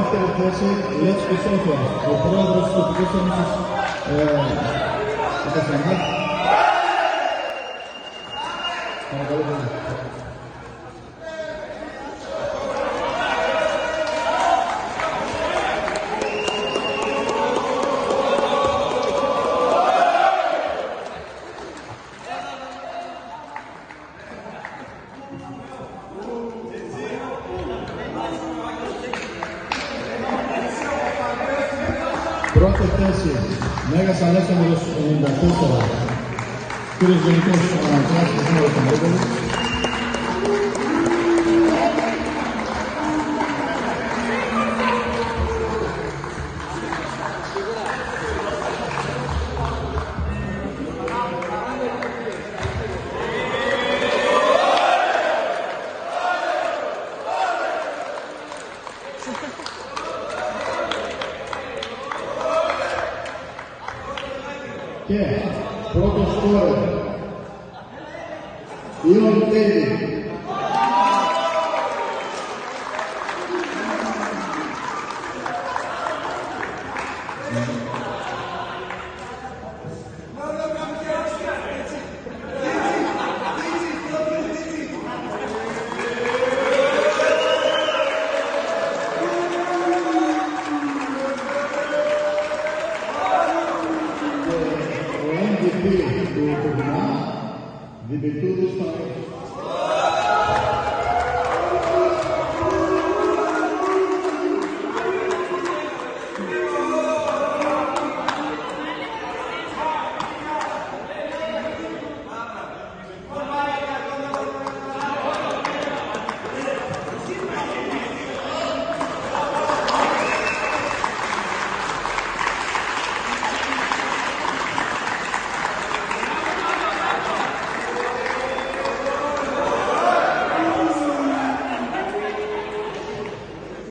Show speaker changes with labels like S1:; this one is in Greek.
S1: δεύτερη θέση, Λέτσικη Σόφια, ο πρόεδρος της τοπικής ένωσης Καστανάκη. Παρακαλώ πολύ. Πρώτη θέση, Μέγας Αλέξανδρος 94, κύριος Γενικός Ανατράς και Σύνολος Ανατρίπολης. Και πρώτο σκόρερ, Ιον Τέλη.